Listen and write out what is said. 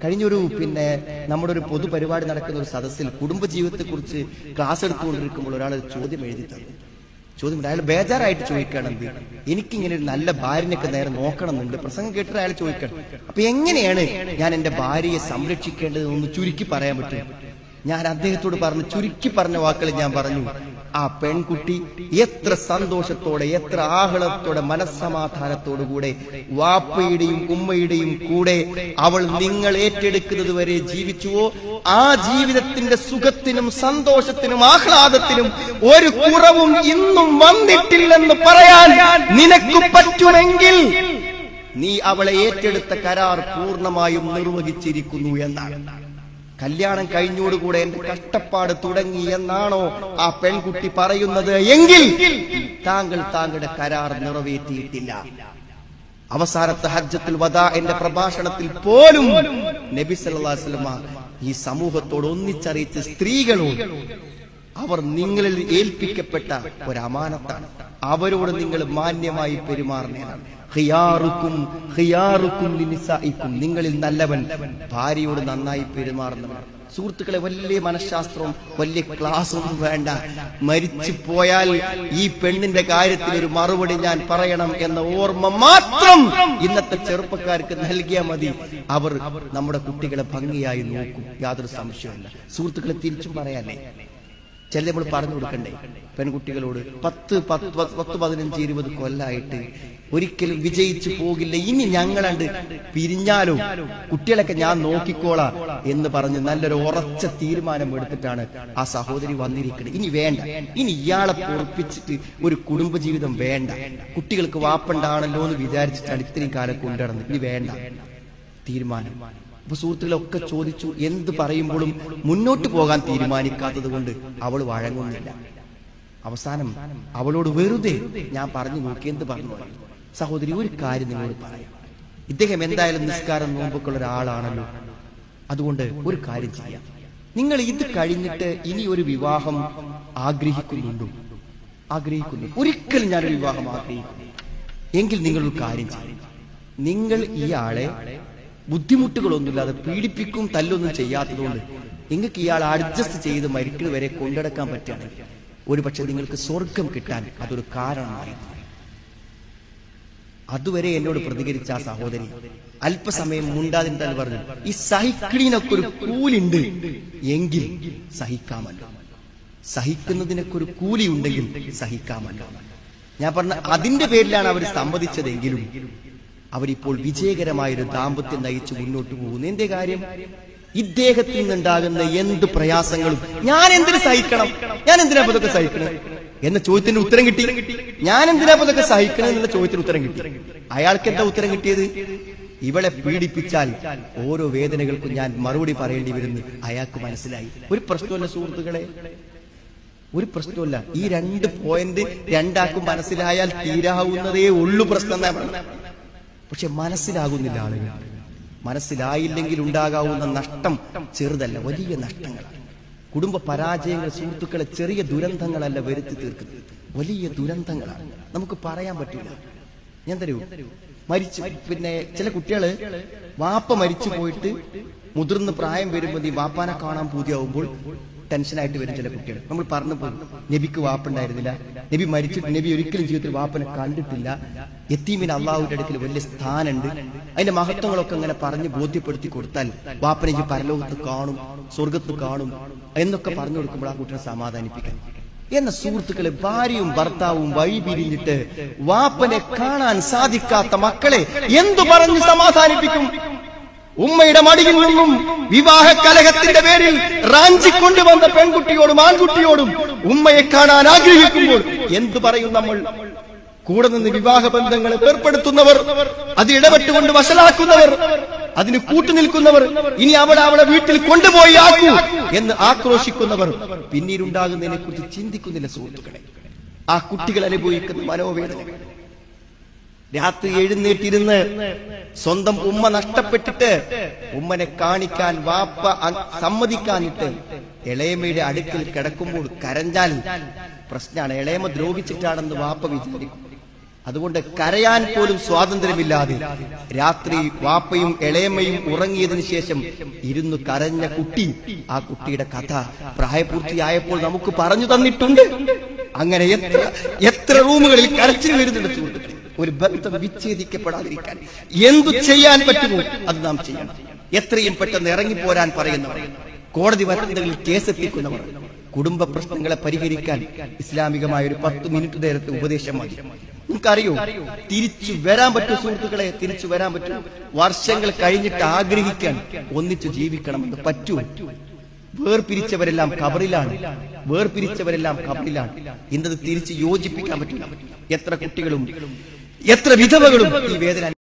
കഴിഞ്ഞൊരു നമ്മുടെ ഒരു പൊതുപരിപാടി നടക്കുന്ന ഒരു സദസ്സിൽ കുടുംബജീവിതത്തെക്കുറിച്ച് ക്ലാസ് എടുത്തുകൊണ്ടിരിക്കുമ്പോൾ ഒരാൾ ചോദ്യം എഴുതി തന്നു. ചോദ്യം അയാൾ ബേജാറായിട്ട് ചോദിക്കുകയാണെന്ത്, എനിക്കിങ്ങനെ ഒരു നല്ല ഭാര്യനൊക്കെ നേരെ നോക്കണമെന്നുണ്ട്. പ്രസംഗം കേട്ടിട്ട് അയാൾ ചോദിക്കണം, അപ്പൊ എങ്ങനെയാണ് ഞാൻ എന്റെ ഭാര്യയെ സംരക്ഷിക്കേണ്ടത് ഒന്ന് ചുരുക്കി പറയാൻ പറ്റും? ഞാൻ അദ്ദേഹത്തോട് പറഞ്ഞു, ചുരുക്കി പറഞ്ഞ വാക്കുകൾ ഞാൻ പറഞ്ഞു, ആ പെൺകുട്ടി എത്ര സന്തോഷത്തോടെ, എത്ര ആഹ്ലാദത്തോടെ, മനസ്സമാധാനത്തോടുകൂടെ വാപ്പയുടെയും ഉമ്മയുടെയും കൂടെ അവൾ നിങ്ങൾ ഏറ്റെടുക്കുന്നത് വരെ ജീവിച്ചുവോ, ആ ജീവിതത്തിന്റെ സുഖത്തിനും സന്തോഷത്തിനും ആഹ്ലാദത്തിനും ഒരു കുറവും ഇന്നും വന്നിട്ടില്ലെന്ന് പറയാൻ നിനക്ക് പറ്റുമെങ്കിൽ നീ അവളെ ഏറ്റെടുത്ത കരാർ പൂർണ്ണമായും നിർവഹിച്ചിരിക്കുന്നു എന്നാണ്. കല്യാണം കഴിഞ്ഞോടുകൂടെ എന്റെ കഷ്ടപ്പാട് തുടങ്ങി എന്നാണോ ആ പെൺകുട്ടി പറയുന്നത് എങ്കിൽ താങ്കൾ താങ്കളുടെ കരാർ നിറവേറ്റിയിട്ടില്ല. അവസാനത്തെ ഹജ്ജത്തുൽ വദാ എന്റെ പ്രഭാഷണത്തിൽ പോലും നബി സല്ലല്ലാഹു അലൈഹി വസല്ലം ഈ സമൂഹത്തോട് ഒന്നിച്ചറിയിച്ച സ്ത്രീകളോട് അവർ നിങ്ങളിൽ ഏൽപ്പിക്കപ്പെട്ട ഒരു അമാനത്താണ്, അവരോട് നിങ്ങൾ മാന്യമായി പെരുമാറേണ്ടതാണ്. നിങ്ങളിൽ നല്ലവൻ ഭാര്യയോട് നന്നായി പെരുമാറുന്നവൻ. സുഹൃത്തുക്കളെ, വലിയ മനഃശാസ്ത്രവും വലിയ ക്ലാസ്സൊന്നും വേണ്ട. മരിച്ചു പോയാൽ ഈ പെണ്ണിന്റെ കാര്യത്തിൽ ഒരു മറുപടി ഞാൻ പറയണം എന്ന ഓർമ്മ മാത്രം ഇന്നത്തെ ചെറുപ്പക്കാർക്ക് നൽകിയാൽ മതി. അവർ നമ്മുടെ കുട്ടികളെ ഭംഗിയായി നോക്കും, യാതൊരു സംശയമില്ല. സുഹൃത്തുക്കളെ, തിരിച്ചും പറയാല്ലേ, ചില നമ്മൾ പറഞ്ഞു കൊടുക്കണ്ടേ പെൺകുട്ടികളോട്? 10, 15, 20 കൊല്ലായിട്ട് ഒരിക്കലും വിജയിച്ചു പോകില്ല, ഇനി ഞങ്ങളണ്ട് പിരിഞ്ഞാലോ, കുട്ടികളൊക്കെ ഞാൻ നോക്കിക്കോളാം എന്ന് പറഞ്ഞ് നല്ലൊരു ഉറച്ച തീരുമാനം എടുത്തിട്ടാണ് ആ സഹോദരി വന്നിരിക്കുന്നത്. ഇനി വേണ്ട, ഇനി ഇയാളെ പൊറപ്പിച്ചിട്ട് ഒരു കുടുംബജീവിതം വേണ്ട, കുട്ടികൾക്ക് വാപ്പണ്ടാണല്ലോ എന്ന് വിചാരിച്ചിട്ടാണ് ഇത്രയും കാലം കൊണ്ടുവരുന്നത്. ഇനി വേണ്ട തീരുമാനം. അപ്പൊ സുഹൃത്തുക്കളൊക്കെ ചോദിച്ചു, എന്ത് പറയുമ്പോഴും മുന്നോട്ട് പോകാൻ തീരുമാനിക്കാത്തത് കൊണ്ട് അവൾ വഴങ്ങുന്നില്ല. അവസാനം അവളോട് വെറുതെ ഞാൻ പറഞ്ഞു നോക്കി, എന്ത് പറഞ്ഞു? സഹോദരി, ഒരു കാര്യം നിങ്ങളോട് പറയാം, ഇദ്ദേഹം എന്തായാലും നിസ്കാരം നോമ്പൊക്കെയുള്ള ഒരാളാണല്ലോ, അതുകൊണ്ട് ഒരു കാര്യം ചെയ്യാം. നിങ്ങൾ ഇത് കഴിഞ്ഞിട്ട് ഇനി ഒരു വിവാഹം ആഗ്രഹിക്കുന്നുണ്ടോ? ആഗ്രഹിക്കുന്നു? ഒരിക്കലും ഞാനൊരു വിവാഹം ആഗ്രഹിക്കുന്നു എങ്കിൽ നിങ്ങളൊരു കാര്യം ചെയ്യും, നിങ്ങൾ ഇയാളെ ബുദ്ധിമുട്ടുകളൊന്നുമില്ലാതെ പീഡിപ്പിക്കും തല്ലൊന്നും ചെയ്യാത്തതുകൊണ്ട് നിങ്ങൾക്ക് ഇയാൾ അഡ്ജസ്റ്റ് ചെയ്ത് മരിക്കുന്നത് വരെ കൊണ്ടെടുക്കാൻ പറ്റുകയാണെങ്കിൽ ഒരു പക്ഷെ നിങ്ങൾക്ക് സ്വർഗം കിട്ടാൻ അതൊരു കാരണമായി. അതുവരെ എന്നോട് പ്രതികരിച്ച ആ സഹോദരി അല്പസമയം മുണ്ടാതിരുത്താൻ പറഞ്ഞു, ഈ സഹിക്കണീനൊക്കെ ഒരു കൂലിണ്ട് എങ്കിൽ സഹിക്കാമല്ലോ, സഹിക്കുന്നതിനൊക്കെ ഒരു കൂലി ഉണ്ടെങ്കിൽ സഹിക്കാമല്ലോ. ഞാൻ പറഞ്ഞ അതിന്റെ പേരിലാണ് അവർ സമ്മതിച്ചതെങ്കിലും അവരിപ്പോൾ വിജയകരമായൊരു ദാമ്പത്യം നയിച്ചു മുന്നോട്ട് പോകുന്നു. എന്റെ കാര്യം, ഇദ്ദേഹത്തിൽ നിന്നുണ്ടാകുന്ന എന്ത് പ്രയാസങ്ങളും ഞാൻ എന്തിനു സഹിക്കണം, ഞാൻ എന്തിനാ അതൊക്കെ സഹിക്കണം എന്ന ചോദ്യത്തിന് ഉത്തരം കിട്ടി. ഞാൻ എന്തിനാ അതൊക്കെ സഹിക്കണം എന്നുള്ള ചോദ്യത്തിന് ഉത്തരം കിട്ടി. അയാൾക്ക് എന്താ ഉത്തരം കിട്ടിയത്? ഇവളെ പീഡിപ്പിച്ചാൽ ഓരോ വേദനകൾക്കും ഞാൻ മറുപടി പറയേണ്ടി വരുന്നു അയാൾക്ക് മനസ്സിലായി. ഒരു പ്രശ്നമല്ല സുഹൃത്തുക്കളെ, ഒരു പ്രശ്നമല്ല. ഈ 2 പോയിന്റ് രണ്ടാക്കും മനസ്സിലായാൽ തീരാവുന്നതേ ഉള്ളൂ പ്രശ്നം. പക്ഷെ മനസ്സിലാകുന്നില്ല ആളുകൾ. മനസ്സിലായില്ലെങ്കിൽ ഉണ്ടാകാവുന്ന നഷ്ടം ചെറുതല്ല, വലിയ നഷ്ടങ്ങളാണ്. കുടുംബ പരാജയങ്ങൾ സുഹൃത്തുക്കളെ ചെറിയ ദുരന്തങ്ങളല്ല വരുത്തി തീർക്കുന്നത്, വലിയ ദുരന്തങ്ങളാണ്. നമുക്ക് പറയാൻ പറ്റില്ല. ഞാൻ തരൂ, മരിച്ചു ചില കുട്ടികള് വാപ്പ മരിച്ചു പോയിട്ട് മുതിർന്ന പ്രായം വരുമ്പോൾ ഈ വാപ്പാനെ കാണാൻ പൂതിയാവുമ്പോൾ ടെൻഷനായിട്ട് വരും ചില കുട്ടികൾ. നമ്മൾ പറഞ്ഞു പോകും, നബിക്ക് വാപ്പുണ്ടായിരുന്നില്ല, നബി മരിച്ചിട്ട് നബി ഒരിക്കലും ജീവിതത്തിൽ വാപ്പനെ കണ്ടിട്ടില്ല, യത്തീമിന് അള്ളാഹുവിന്റെ അടുക്കൽ വലിയ സ്ഥാനമുണ്ട്, അതിന്റെ മഹത്വങ്ങളൊക്കെ അങ്ങനെ പറഞ്ഞ് ബോധ്യപ്പെടുത്തി കൊടുത്താൽ വാപ്പനെ ഈ പരലോകത്ത് കാണും, സ്വർഗത്ത് കാണും എന്നൊക്കെ പറഞ്ഞു കൊടുക്കുമ്പോൾ ആ കുട്ടിയെ സമാധാനിപ്പിക്കാൻ. എന്ന സുഹൃത്തുക്കളെ, ഭാര്യയും ഭർത്താവും വഴി പിരിഞ്ഞിട്ട് വാപ്പനെ കാണാൻ സാധിക്കാത്ത മക്കളെ എന്തു പറഞ്ഞു സമാധാനിപ്പിക്കും? ഉമ്മയുടെ മടിയിൽ നിന്നും വിവാഹ കലഹത്തിന്റെ പേരിൽ റാഞ്ചിക്കൊണ്ടുവന്ന പെൺകുട്ടിയോടും ആൺകുട്ടിയോടും ഉമ്മയെ കാണാൻ ആഗ്രഹിക്കുമ്പോൾ എന്തു പറയും നമ്മൾ? കൂടെ നിന്ന് വിവാഹ ബന്ധങ്ങളെ ഏർപ്പെടുത്തുന്നവർ, അത് ഇടപെട്ടുകൊണ്ട് വഷളാക്കുന്നവർ, അതിന് കൂട്ടുനിൽക്കുന്നവർ, ഇനി അവളെ വീട്ടിൽ കൊണ്ടുപോയി ആക്കൂ എന്ന് ആക്രോശിക്കുന്നവർ പിന്നീടുണ്ടാകുന്നതിനെ കുറിച്ച് ചിന്തിക്കുന്നില്ല സുഹൃത്തുക്കളെ. ആ കുട്ടികൾ അനുഭവിക്കുന്ന മനോവേദന. രാത്രി എഴുന്നേറ്റിരുന്ന് സ്വന്തം ഉമ്മ നഷ്ടപ്പെട്ടിട്ട് ഉമ്മനെ കാണിക്കാൻ വാപ്പ സമ്മതിക്കാനിട്ട് ഇളയമയുടെ അടുക്കൽ കിടക്കുമ്പോൾ കരഞ്ഞാൽ പ്രശ്നമാണ്. ഇളയമ ദ്രോഹിച്ചിട്ടാണെന്ന് വാപ്പ വിചാരിക്കും. അതുകൊണ്ട് കരയാൻ പോലും സ്വാതന്ത്ര്യമില്ലാതെ രാത്രി വാപ്പയും ഇളയമ്മയും ഉറങ്ങിയതിനു ശേഷം ഇരുന്നു കരഞ്ഞ കുട്ടി, ആ കുട്ടിയുടെ കഥ പ്രായപൂർത്തിയായപ്പോൾ നമുക്ക് പറഞ്ഞു തന്നിട്ടുണ്ട്. അങ്ങനെ എത്ര റൂമുകളിൽ കരച്ചിൽ വരുന്നുണ്ട് സുഹൃത്തുക്കളെ. ഒരു ബന്ധം വിച്ഛേദിക്കപ്പെടാതിരിക്കാൻ എന്തു ചെയ്യാൻ പറ്റുമോ അത് നാം ചെയ്യണം. എത്രയും പെട്ടെന്ന് ഇറങ്ങിപ്പോരാൻ പറയുന്നവർ, കോടതി വരന്തകളിൽ കേസെത്തിക്കുന്നവർ, കുടുംബ പ്രശ്നങ്ങളെ പരിഹരിക്കാൻ ഇസ്ലാമികമായ ഒരു 10 മിനിറ്റ് നേരത്തെ ഉപദേശം മതി. നിങ്ങൾക്കറിയോ തിരിച്ചു വരാൻ പറ്റും സുഹൃത്തുക്കളെ, തിരിച്ചു വരാൻ പറ്റും. വർഷങ്ങൾ കഴിഞ്ഞിട്ട് ആഗ്രഹിക്കാൻ ഒന്നിച്ചു ജീവിക്കണമെന്ന് പറ്റൂ. വേർപിരിച്ചവരെല്ലാം ഖബറിലാണ്, വേർപിരിച്ചവരെല്ലാം ഖബറിലാണ്. ഇന്നത് തിരിച്ച് യോജിപ്പിക്കാൻ പറ്റില്ല. എത്ര കുട്ടികളും എത്ര വിധവകളും ഈ വേദന